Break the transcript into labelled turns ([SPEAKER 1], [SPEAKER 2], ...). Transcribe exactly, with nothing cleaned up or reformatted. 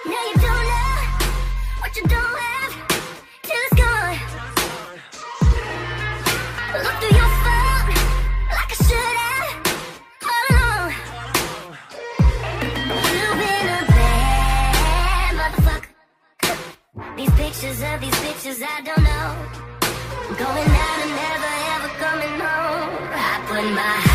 [SPEAKER 1] Now you don't know what you don't have till it's gone. Look through your phone like I should have all along. You've been a bad motherfucker. These pictures of these pictures I don't know. Going out and never ever coming home. I put my